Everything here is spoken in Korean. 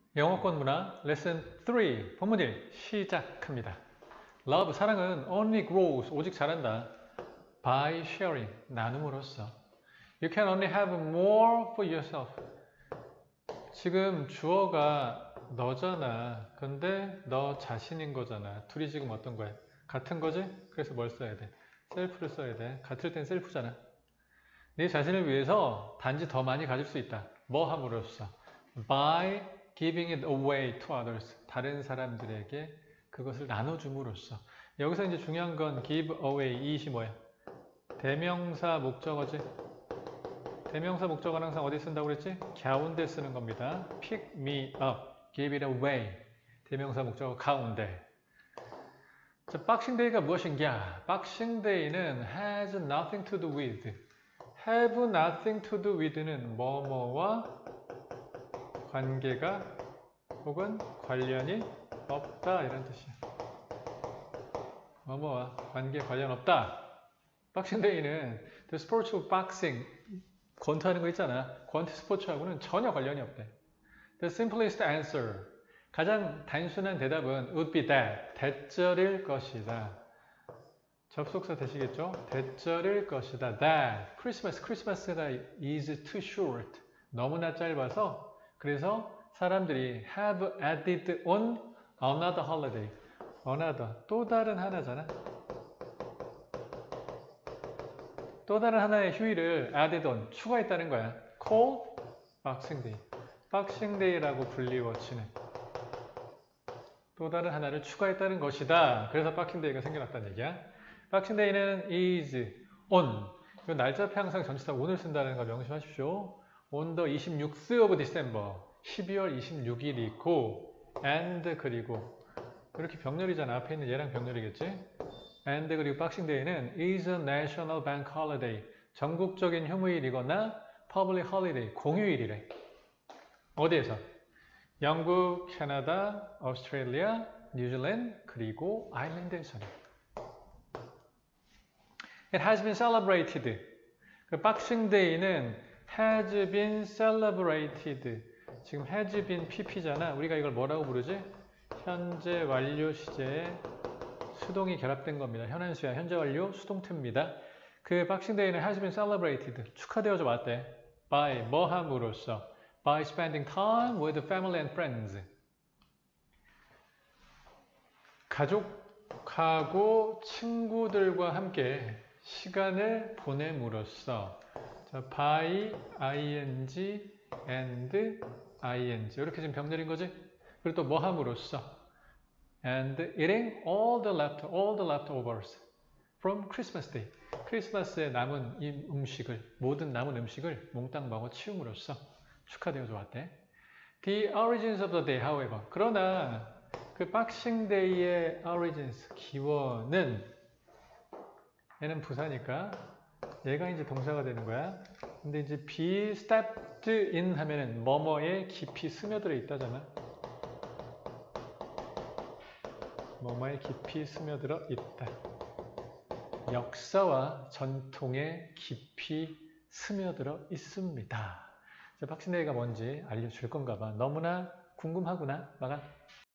영어권 문화 레슨 3 본문 1 시작합니다. Love 사랑은 only grows 오직 자란다. By sharing 나눔으로써. You can only have more for yourself. 지금 주어가 너잖아. 근데 너 자신인 거잖아. 둘이 지금 어떤 거야? 같은 거지? 그래서 뭘 써야 돼? 셀프를 써야 돼. 같을 땐 셀프잖아. 네 자신을 위해서 단지 더 많이 가질 수 있다. 뭐 함으로써? By giving it away to others. 다른 사람들에게 그것을 나눠줌으로써. 여기서 이제 중요한 건 give away, 이것이 뭐야? 대명사 목적어지? 대명사 목적어는 항상 어디 쓴다고 그랬지? 가운데 쓰는 겁니다. pick me up, give it away. 대명사 목적어 가운데. 자, 박싱데이가 무엇인가? 박싱데이는 has nothing to do with. have nothing to do with는 뭐뭐와 관계가 혹은 관련이 없다 이런 뜻이야. 뭐뭐와 관계 관련 없다. 박싱데이는 the sport of boxing 권투하는 거 있잖아. 권투 스포츠하고는 전혀 관련이 없대. The simplest answer 가장 단순한 대답은 would be that 대절일 것이다. 접속사 되시겠죠? 대절일 것이다. That 크리스마스가 is too short 너무나 짧아서 그래서 사람들이 have added on another holiday. another 또 다른 하나잖아. 또 다른 하나의 휴일을 added on 추가했다는 거야. called Boxing Day. Boxing Day라고 불리워지는 또 다른 하나를 추가했다는 것이다. 그래서 Boxing Day가 생겨났다는 얘기야. Boxing Day는 is on. 이 날짜표 항상 전치사 on을 쓴다는 거 명심하십시오. on the 26th of December. 12월 26일이 있고 and 그리고 이렇게 병렬이잖아. 앞에 있는 얘랑 병렬이겠지? and 그리고 Boxing Day는 is a national bank holiday. 전국적인 휴무일이거나 public holiday. 공휴일이래. 어디에서? 영국, 캐나다, 오스트레일리아, 뉴질랜드 그리고 아일랜드에서는. It has been celebrated. 그 Boxing Day는 has been celebrated. 지금 has been pp잖아. 우리가 이걸 뭐라고 부르지? 현재 완료 시제에 수동이 결합된 겁니다. 현한수야. 현재 완료 수동태입니다. 그 Boxing Day는 has been celebrated. 축하되어져 왔대. By 뭐 함으로써? By spending time with family and friends. 가족하고 친구들과 함께 시간을 보냄으로써 자, by, ing, and, ing 이렇게 지금 병렬인 거지? 그리고 또 뭐 함으로써 and eating all the leftovers from Christmas Day 크리스마스에 남은 이 음식을 모든 남은 음식을 몽땅 먹어 치움으로써 축하되어져 왔대. The origins of the day, however 그러나 그 Boxing Day의 origins 기원은 얘는 부사니까 얘가 이제 동사가 되는 거야. 근데 이제 be stepped in 하면은 뭐뭐에 깊이 스며들어 있다잖아. 뭐뭐에 깊이 스며들어 있다. 역사와 전통에 깊이 스며들어 있습니다. 자, 박싱데이가 뭔지 알려줄 건가 봐. 너무나 궁금하구나. 막아.